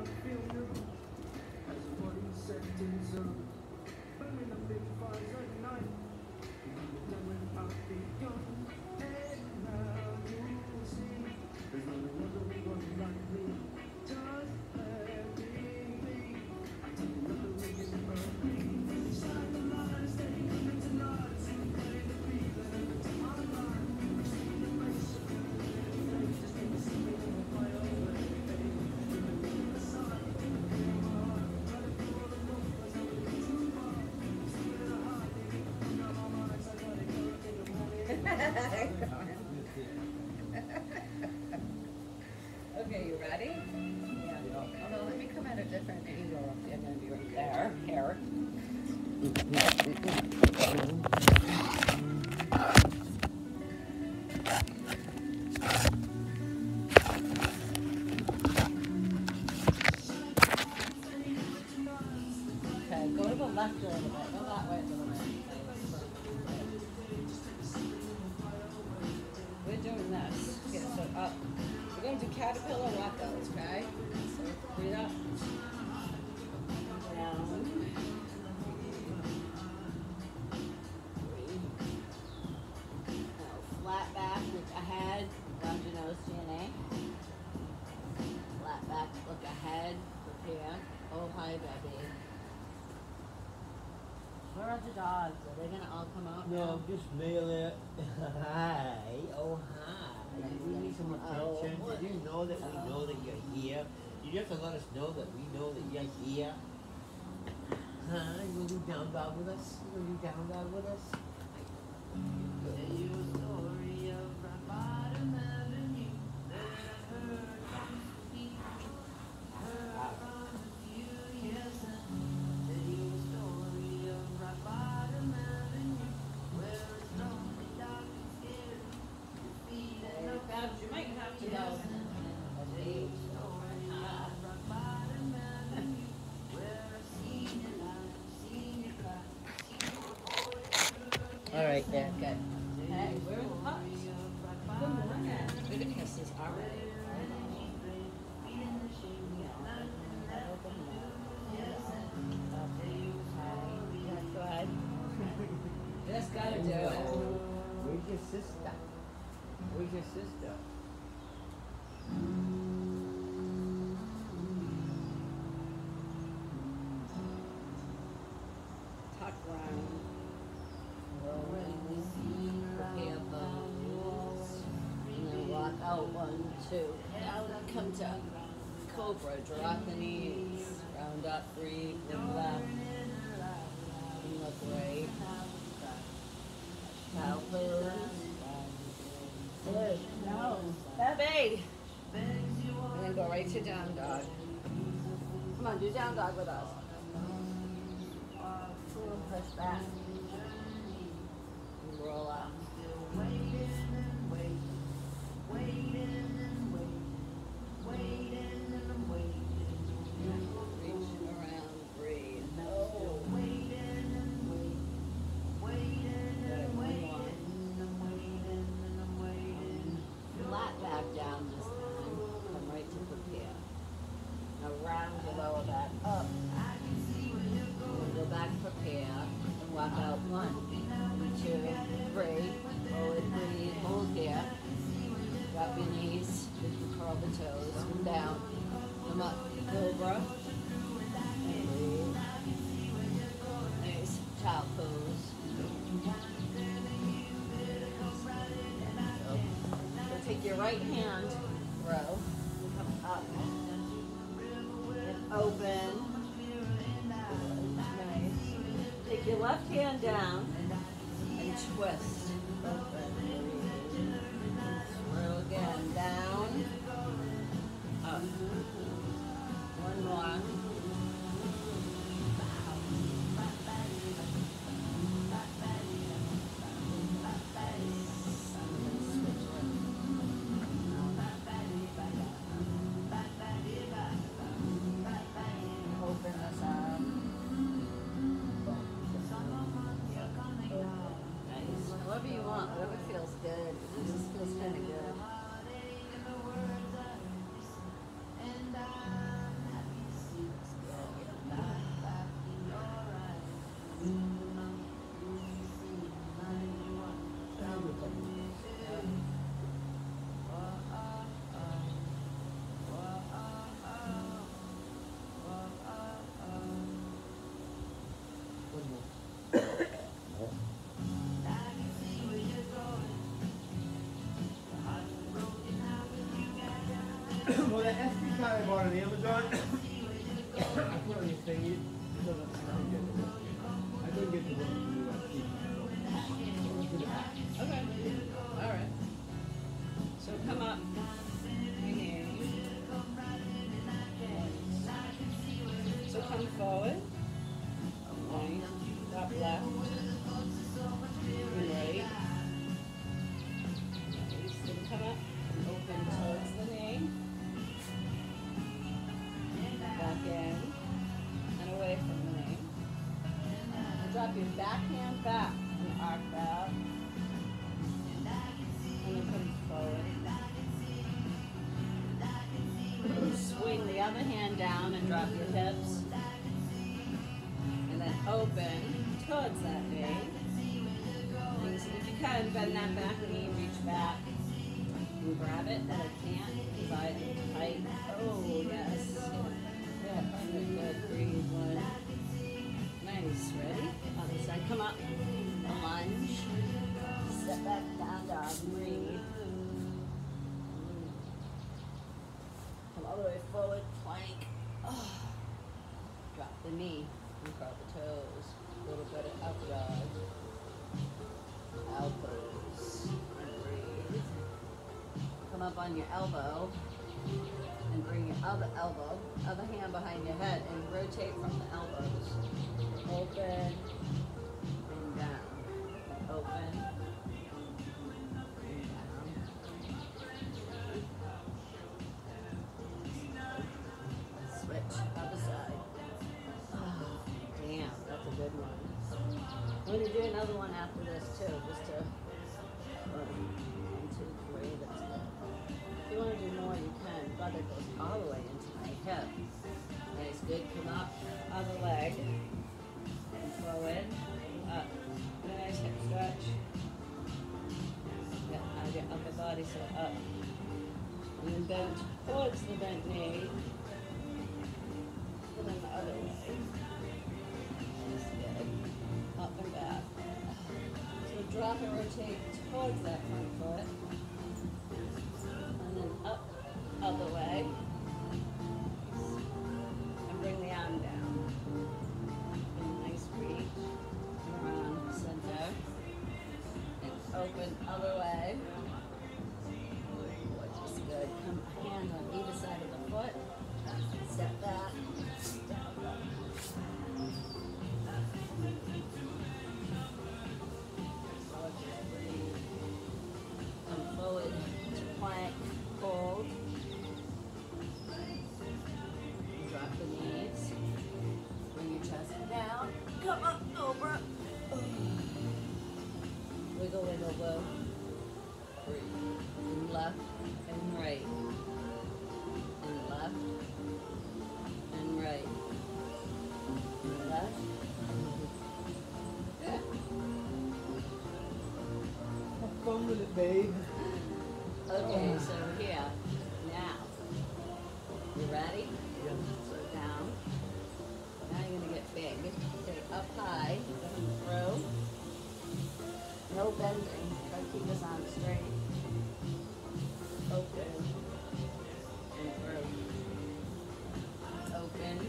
Okay, you ready? Yeah. Although let me come at a different angle. I'm going to be right there. Here. Okay, go to the left a little bit. Go that way a little bit. We're doing this. Okay, so up. We're going to do caterpillar walkouts, okay? So breathe up. Down. Breathe. Now flat back, look ahead. Round your nose, DNA. Flat back, look ahead. Prepare. Oh, hi, baby. Where are the dogs? Are they gonna all come out? No, just mail it. Hi. Oh, hi. You need some attention. Did you know that we know that you're here? You have to let us know that we know that you're here. Huh? You gonna do down dog with us? You gonna do down dog with us? Tell you a story of rock bottom avenue that I heard from the people. Heard from a few years ago. Tell you a story of rock bottom avenue where it's lonely, dark and scary. Your feet and no Babs, you might have to go. All right, there. Good. Hey, where are the pups? Good morning. We're gonna kiss this already. Go ahead. Just gotta do it. Where's your sister? Where's your sister? Tuck round. Prepare bones. And then walk out 1, 2. Down, come to cobra. Drop the knees. Round up, breathe. Look left. And look right. Cow pose. Good. No. Baby. And then go right to down dog. Come on, do down dog with us. Push back. And roll up. Reach around, breathe. Oh. Flat back down this time. Come right to prepare. Now round your lower back up. Go back, prepare, and walk out 1, 2, 3. Forward, breathe, hold here. Drop your knees, curl the toes, come down, come up, cobra, and breathe. Nice, child pose. So take your right hand, row, come up, and open. Take your left hand down and twist. Swirl again. Down. Up. One more. Open this up. So the SD card I bought on Amazon, I put on your thing, it doesn't sound good. I couldn't get the one to do SD card. Okay. All right. So come up. So come forward. Right. Top left. And right. So come up and open towards the knee. Back in and away from the knee. And drop your back hand back and arc back. And then come forward. Swing the other hand down and drop your hips. And then open towards that knee. And so if you can, bend that back knee, reach back. And grab it, and I can't because I am tight. Oh, yes. Yeah, good. Breathe. One. Nice. Ready? Other side. Come up. A lunge. Step back, down, dog. Breathe. Come all the way forward. Plank. Oh. Drop the knee. And curl the toes. A little bit of up dog. Elbows. And breathe. Come up on your elbow and bring your other elbow, other hand behind your head, and rotate from the elbows. Open and down. Open and down. Switch, other side. Oh, damn, that's a good one. I'm going to do another one after this too, just to, 1, 2, 3, that's good. If you want to do more, you can, but it goes all the way into my hip. Nice, good, come up, other leg, and forward, up. Nice hip stretch. Yeah, how's your upper body, so up. And then bend towards the bent knee. And then the other way. Nice, good. Up and back. So drop and rotate towards that front foot. And then up, other way. And bring the arm down. And nice reach. Around center. And open other way. Which is good. Come hands on either side of the foot. Step back. Come forward to plank, hold. Drop the knees. Bring your chest down. Come up over. Wiggle, wiggle, wiggle. Breathe. And left and right. And left and right. And left. Good. Have fun with it, babe. Okay, so here, now, you ready? Yeah. So down. Now you're gonna get big. Okay, up high, throw. No bending. Try to keep this arm straight. Open. And through. Open.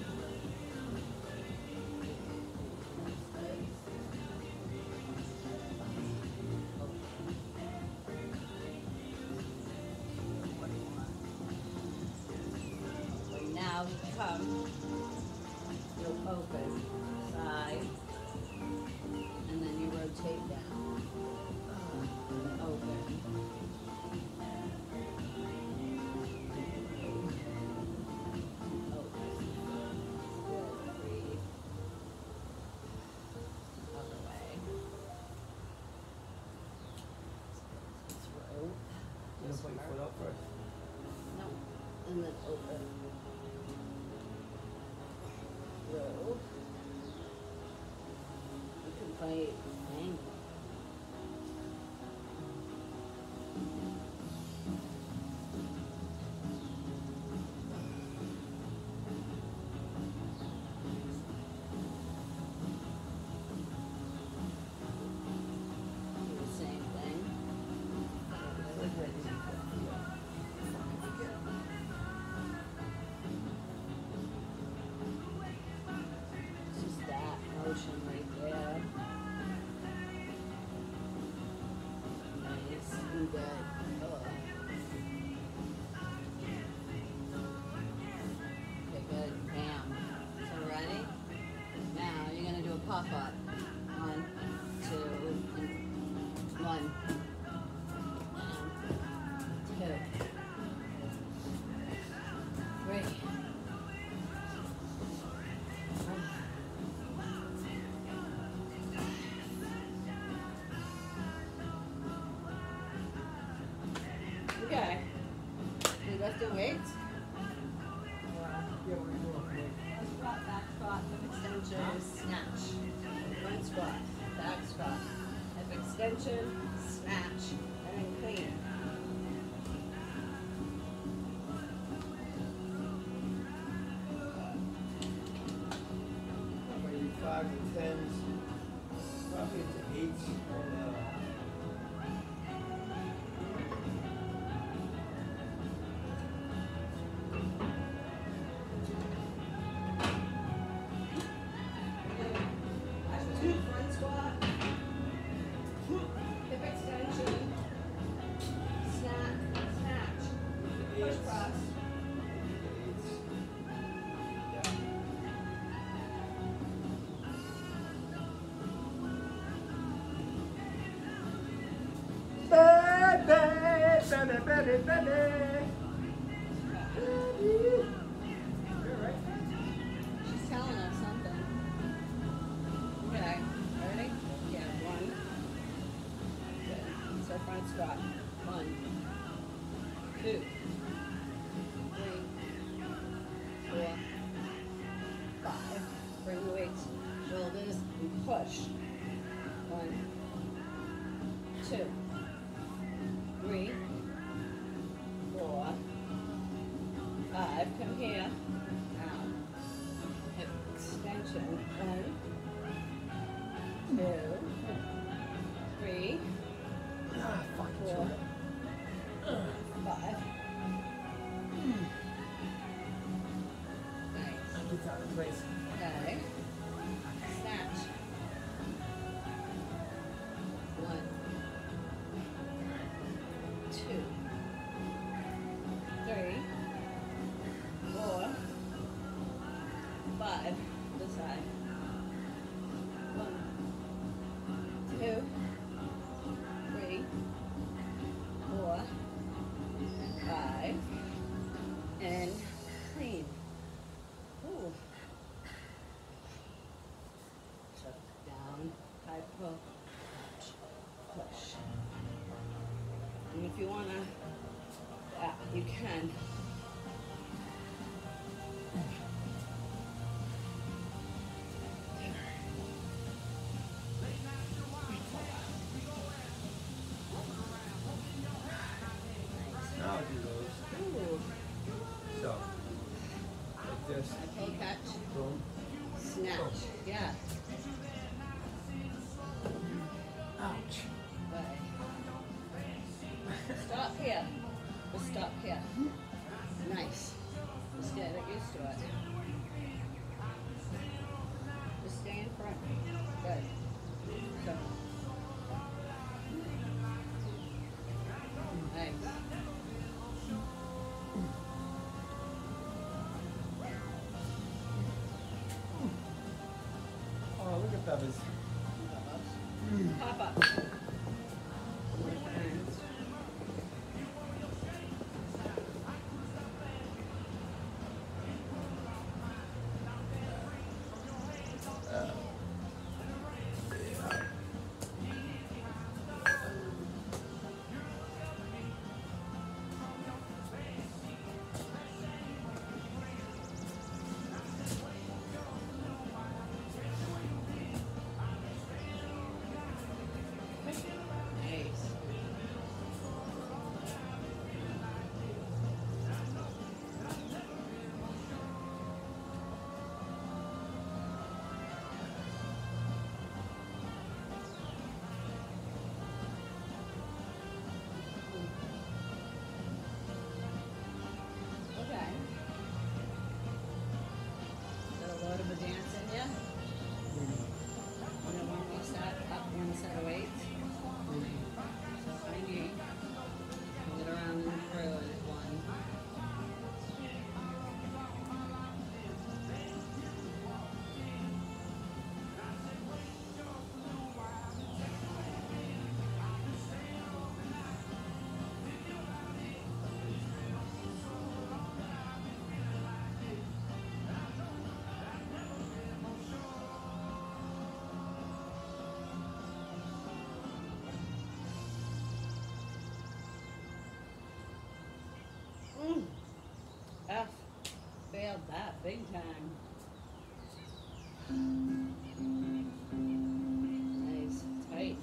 Now come, you'll open, side, and then you rotate down, and open. Open. Good, breathe. Other way. Throw. You gonna put your foot up first? No, and then open. Row. You can play angle. Do the same thing. Right. Yeah, we're doing quick. Front squat, back squat, hip extension, snatch. Front squat, back squat, hip extension, snatch, and then clean. Maybe 5 to 10s, probably to 8s on Front squat, hip extension, snatch, push cross. She's telling us something. Okay, ready? Yeah, 1. Good. So front squat. 1, 2, 3, 4, 5. Bring the weights, shoulders, and push. 1, 2, 3, 4, 5. Come here. Now, hip extension. 1, 2, 3, 4, 5. Nice. Gets out of place. Okay. Snatch. 1, 2, 3, 4, 5. This side. 1, 2, 3, 4, 5, and clean. Ooh. So down, high pull, push. And if you wanna, you can. Now I'll do those. Ooh. So, like this. High pull, catch, Boom. snatch. Yeah. Ouch. Way. Stop here. Just stop here. Nice. Just get used to it. Just stay in front. Good. So. Nice. Oh, look at Bubba's. Pop up. Hands. big time. Nice, tight.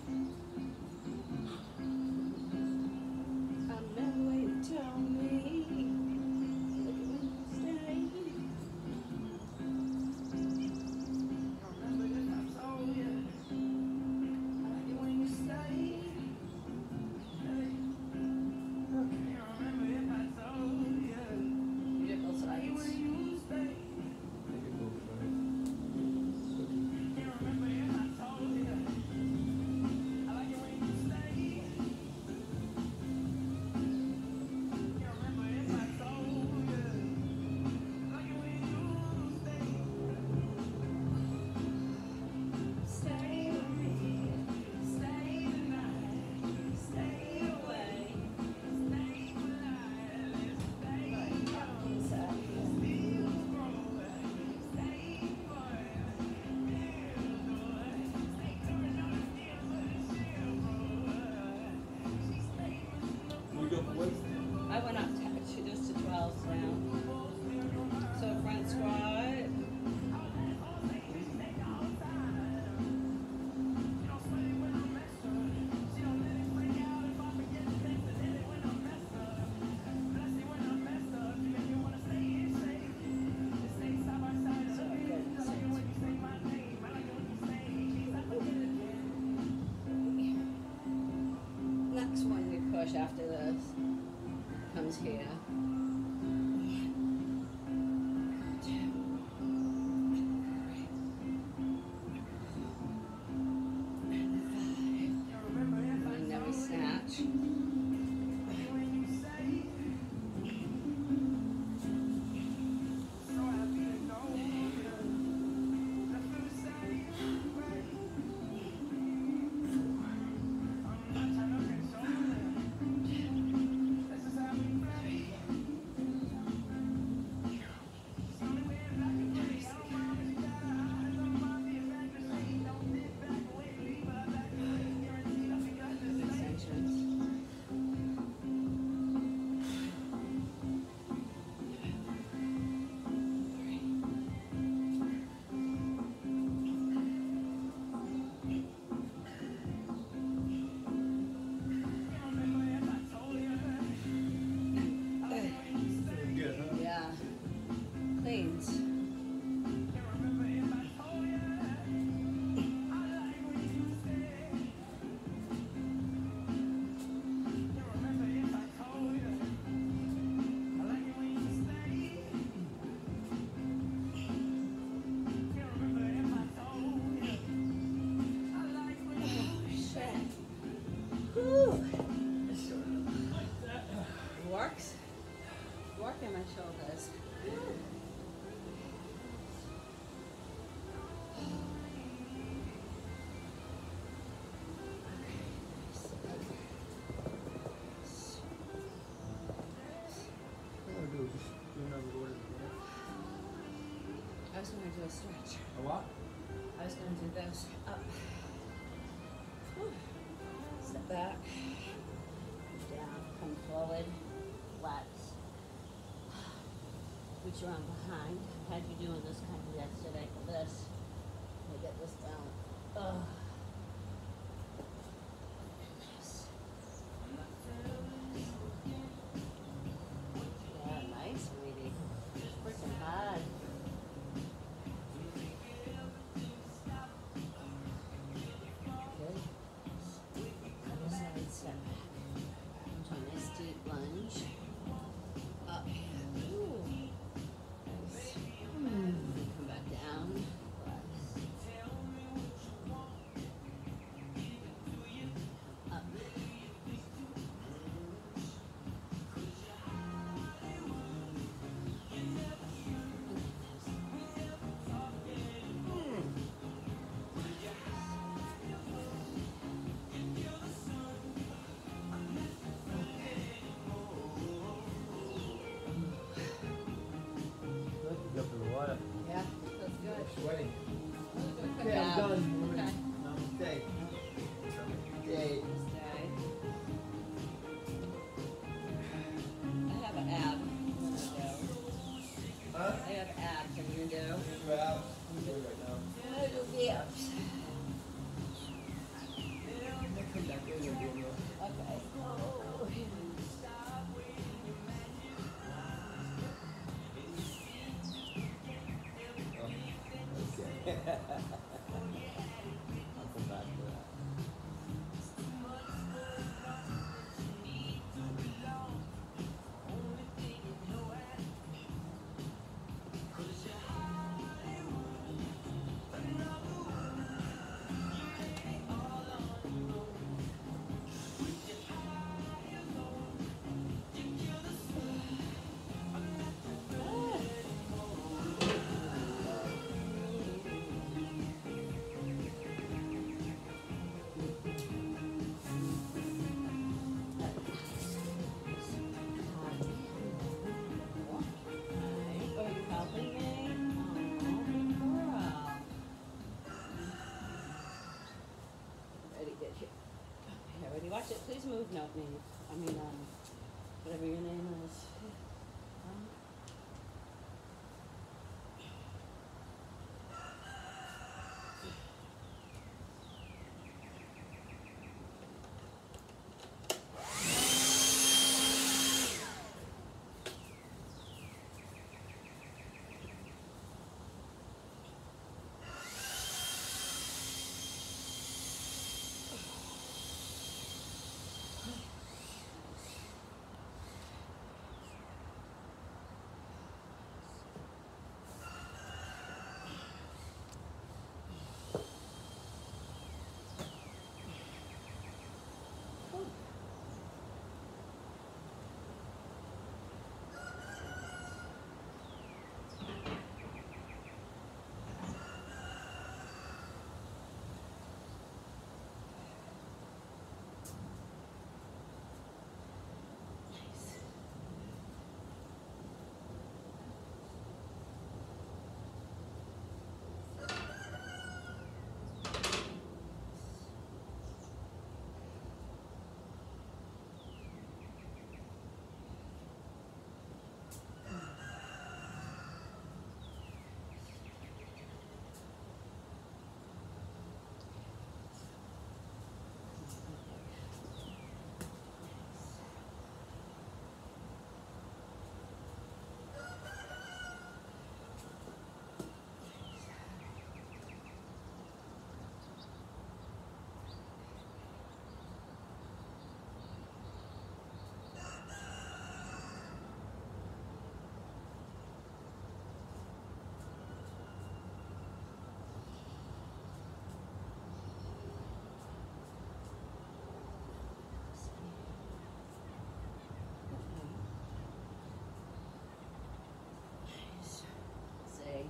I'm not waiting to tell me. Look at when you stay. Remember if I told you, I like it when you stay. Hey. Remember if I told you, Beautiful I like it sights. when you stay. Remember if I told you, I like it when you stay. Remember if I told you, I like it when you stay. Stay with me, stay tonight, stay away, stay polite, stay young, stay growing, stay fun, stay coming on the steel, but it's still growing. She stays We go for what? I went up to just to 12 now. So front squat. Next one we push after this comes here. And then we snatch. Extensions. Good, huh? Yeah. Cleans. Shit. Whew. Works. Working my shoulders. What I do is just do another order. I was gonna do a stretch. A what? I was gonna do this. Up. Whew. Step back. Down. Come forward. Flex. Reach around behind. Had you doing this kind of yesterday for this. I get this down. Ugh. Yes. Yeah, nice, sweetie. Freaking hard. Good. Other side step back. Into a nice deep lunge. Up. Ooh. Nice. Come back down. Relax. I have abs. I'm gonna do. Do abs. I'm doing right now. I'm gonna do the abs. Come back in and do them. Okay. Oh. Okay. I'll come back to that. Are you helping me? Oh, girl. Ready, get you. Okay, ready, watch it. Please move, no, Nate. I mean, whatever your name is. Say.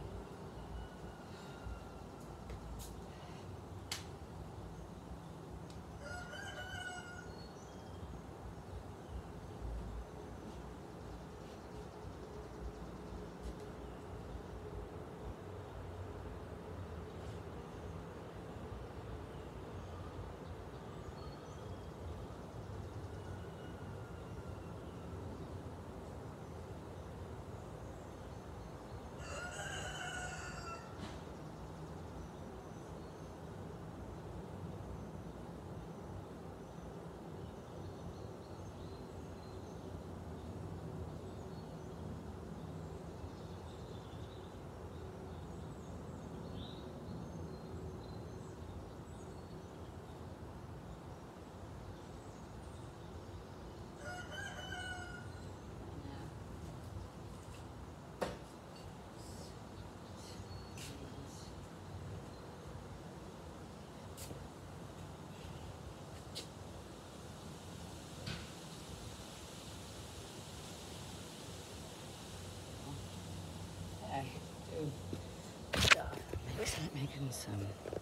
Okay. Dude. Stop. Making some